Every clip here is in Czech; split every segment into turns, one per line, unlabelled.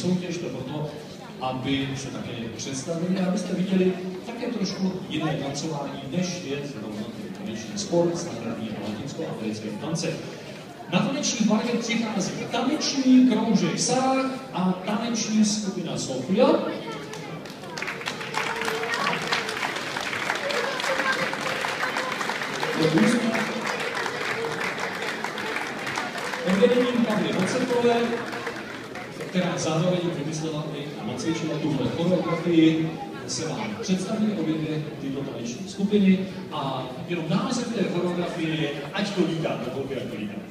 soutěž, to proto, aby se také představili a abyste viděli také trošku jiné tancování, než je zrovna taneční sport, standardní a latinsko-americké tance. Na taneční parket přichází taneční kroužek Sarah a taneční skupina Sofia. Pod vedením Pavly Vocerkové, která zároveň vymyslela a nacvičila tuhle choreografii, se vám představí obě tyto taneční skupiny a jenom název té choreografie je Ať to lítá, nebo jak to lítá.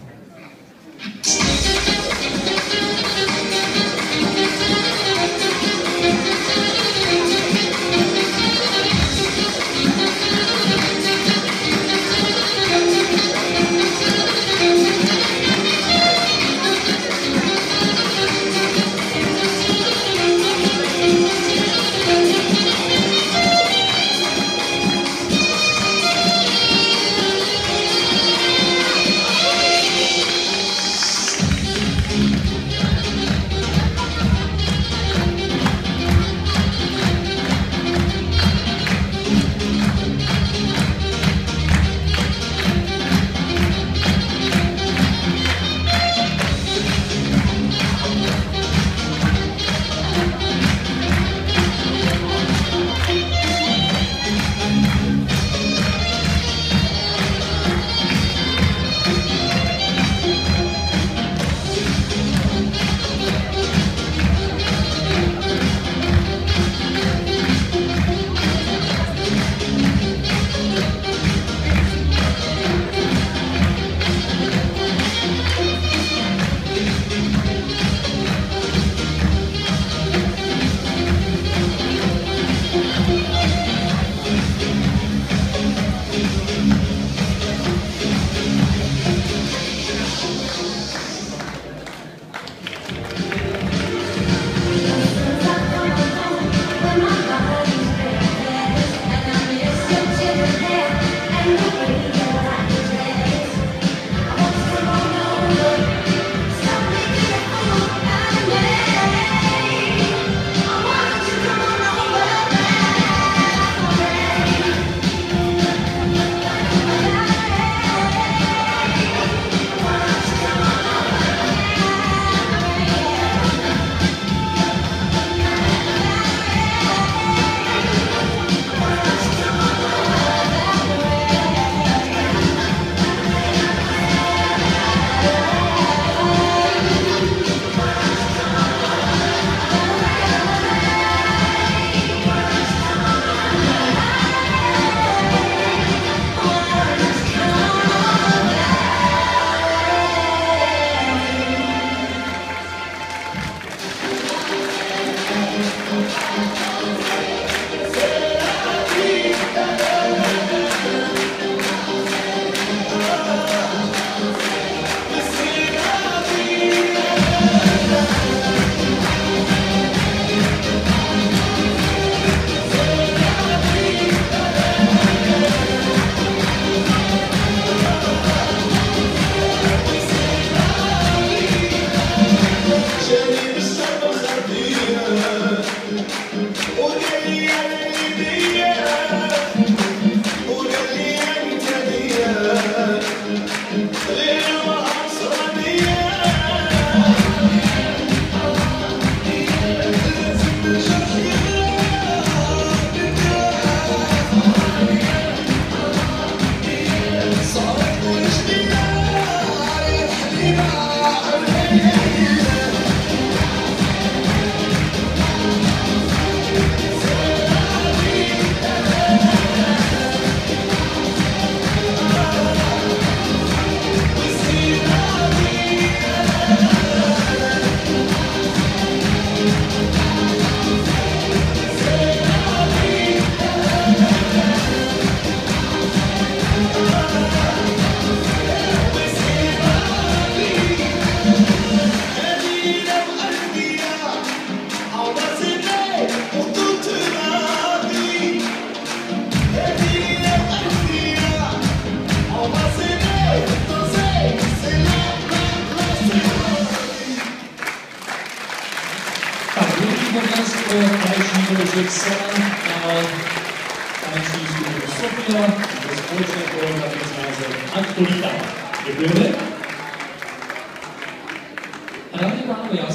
dnes pro taneční kroužek Sala a taneční skupinu Sofia do společné choreografie s názvem Ať to lítá. Děkujeme. A dámy a pánové, já